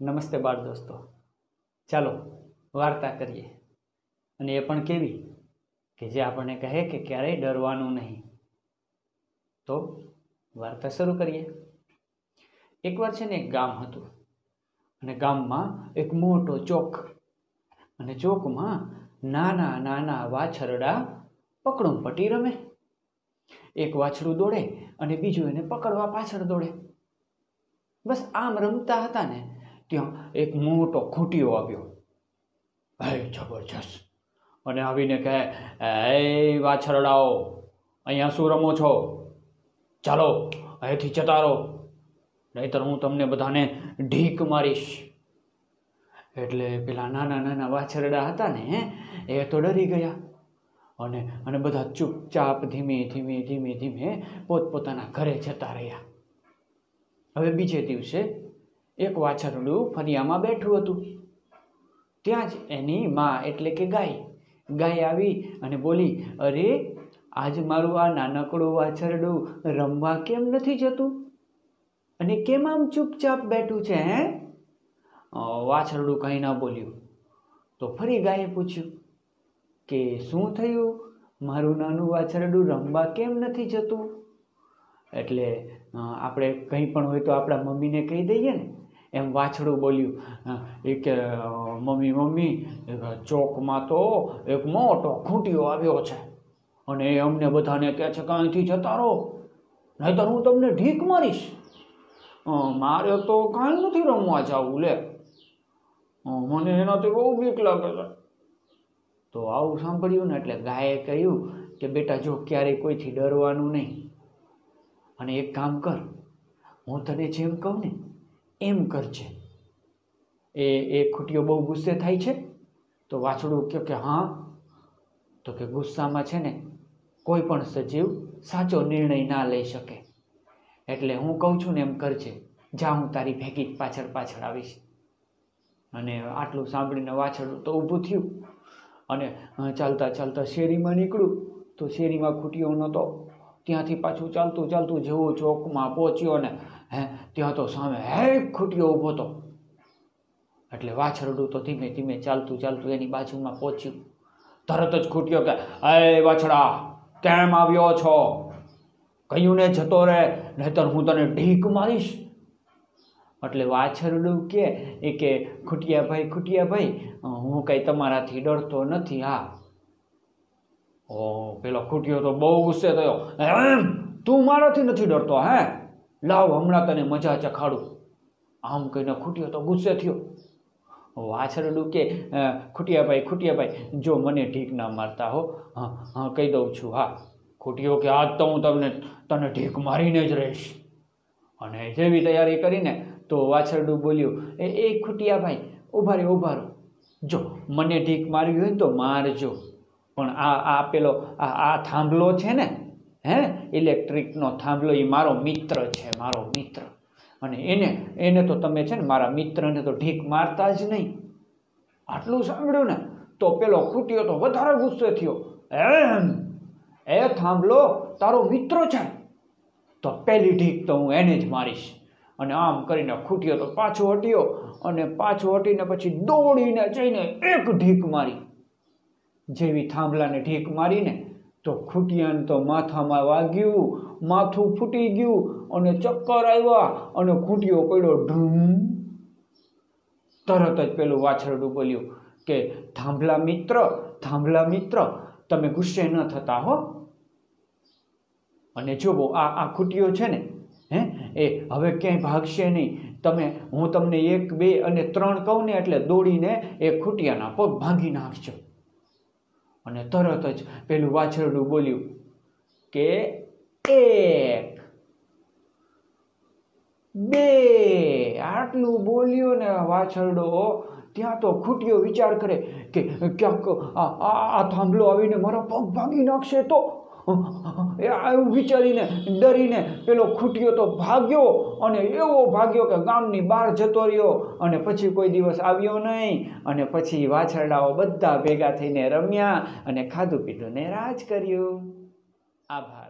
નમસ્તે બાળ દોસ્તો, ચાલો વાર્તા કરીએ અને એ પણ કેવી કે જે આપણને કહે કે ક્યારેય ડરવાનું નહીં. તો વાર્તા શરૂ કરીએ. એકવાર છે ને એક ગામ હતું અને ગામમાં એક મોટો ચોક અને ચોકમાં નાના નાના વાછરડા પકડમ પટ્ટી રમે. એક વાછડું દોડે અને બીજું એને પકડવા પાછળ દોડે. બસ આમ રમતા હતા ને ત્યાં એક મોટો ખૂંટીયો આવ્યો. જબરજસ્ત. અને આવીને કહે, એ વાછરડાઓ, અહીંયા શું રમો છો? ચાલો અહીંથી જતા રહો, નહીતર હું તમને બધાને ઢીક મારીશ. એટલે પેલા નાના નાના વાછરડા હતા ને એ તો ડરી ગયા અને બધા ચૂપચાપ ધીમે ધીમે ધીમે ધીમે પોતપોતાના ઘરે જતા રહ્યા. હવે બીજે દિવસે એક વાછરડું ફરિયામાં બેઠું હતું. ત્યાં જ એની માં એટલે કે ગાય આવી અને બોલી, અરે આજ મારું આ નાનકડું વાછરડું રમવા કેમ નથી જતું અને કેમ આમ ચૂપચાપ બેઠું છે? વાછરડું કંઈ ના બોલ્યું. તો ફરી ગાયે પૂછ્યું કે શું થયું, મારું નાનું વાછરડું રમવા કેમ નથી જતું? એટલે આપણે કંઈ પણ હોય તો આપણા મમ્મીને કહી દઈએ ને, એમ વાછડું બોલ્યું એ કે મમ્મી ચોકમાં તો એક મોટો ખૂંટીયો આવ્યો છે અને એ અમને બધાને કહે છે કે અહીંથી જતા રહો, નહીંતર હું તમને ઢીક મારીશ. મારે તો કાંઈ નથી રમવા જવું, લે મને એનાથી બહુ બીક લાગે છે. તો આવું સાંભળ્યું ને એટલે ગાયે કહ્યું કે બેટા જો, ક્યારેય કોઈથી ડરવાનું નહીં અને એક કામ કર, હું તને જેમ કહું ને એમ કરજે. એ ખૂંટીયો બહુ ગુસ્સે થાય છે? તો વાછડું કહે કે હા. તો કે ગુસ્સામાં છે ને કોઈ પણ સજીવ સાચો નિર્ણય ના લઈ શકે, એટલે હું કહું છું ને એમ કરજે. જા, હું તારી ભેગી પાછળ પાછળ આવીશ. અને આટલું સાંભળીને વાછરડું તો ઊભું થયું અને ચાલતા ચાલતા શેરીમાં નીકળ્યું. તો શેરીમાં ખૂંટીયો નહોતો. ત્યાંથી પાછું ચાલતું ચાલતું જેવું ચોકમાં પહોંચ્યો ને ત્યાં તો સામે ખૂંટીયો ઊભો હતો. એટલે વાછરડું તો ધીમે ધીમે ચાલતું ચાલતું એની બાજુમાં પહોંચ્યું. તરત જ ખૂંટીયો કે, એ વાછડા, કેમ આવ્યો છો? કહ્યું ને જતો રહે, નહીતર હું તને ઢીક મારીશ. એટલે વાછરડું કે ખૂંટિયાભાઈ, હું કંઈ તમારાથી ડરતો નથી. હા. પેલો ખૂંટીયો તો બહુ ગુસ્સે થયો. એમ તું મારાથી નથી ડરતો? હે, લાવ હમણાં તને મજા ચખાડું. આમ કહીને ખૂંટીયો તો ગુસ્સે થયો. વાછરડું કે ખૂંટિયાભાઈ, જો મને ઢીક ના મારતા હો, હા કહી દઉં છું. હા. ખૂંટીયો કે આજ તો હું તને ઢીક મારીને જ રહીશ. અને જેવી તૈયારી કરીને તો વાછરડું બોલ્યું, એ ખૂંટિયાભાઈ ઉભા રહો, જો મને ઢીક મારવી હોય તો મારજો, પણ આ પેલો આ થાંભલો છે ને, ઇલેક્ટ્રિકનો થાંભલો, એ મારો મિત્ર છે, મારો મિત્ર. અને એને તો તમે છે ને મારા મિત્રને તો ઢીક મારતા જ નહીં. આટલું સાંભળ્યું ને તો પેલો ખૂંટીયો તો વધારે ગુસ્સે થયો. એમ એ થાંભલો તારો મિત્ર છે તો પહેલી ઢીક તો હું એને જ મારીશ. અને આમ કરીને ખૂંટીયો તો પાછો હટ્યો અને પાછો હટીને પછી દોડીને જઈને એક ઢીક મારી. જેવી થાંભલાને ઢીક મારીને તો ખૂંટિયાને તો માથામાં વાગ્યું, માથું ફૂટી ગયું અને ચક્કર આવ્યા અને ખૂંટીયો પડ્યો ઢૂમ. તરત જ પેલું વાછરડું બોલ્યું કે થાંભલા મિત્ર, તમે ગુસ્સે ન થતા હો. અને જુઓ, આ ખૂંટીયો છે ને એ હવે ક્યાંય ભાગશે નહીં. હું તમને 1, 2 અને 3 કહું ને એટલે દોડીને એ ખૂંટિયાના પગ ભાંગી નાખજો. અને તરત જ પેલું વાછરડું બોલ્યું કે 1, 2. આટલું બોલ્યો ને વાછરડો, ત્યાં તો ખૂંટીયો વિચાર કરે કે ક્યાંક આ થાંભલો આવીને મારા પગ ભાંગી નાખશે તો. એવું વિચારીને ડરીને પેલો ખૂંટીયો તો ભાગ્યો અને એવો ભાગ્યો કે ગામની બહાર જતો રહ્યો અને પછી કોઈ દિવસ આવ્યો નહીં. અને પછી વાછરડાઓ બધા ભેગા થઈને રમ્યા અને ખાધું પીધું ને રાજ કર્યું. આભાર.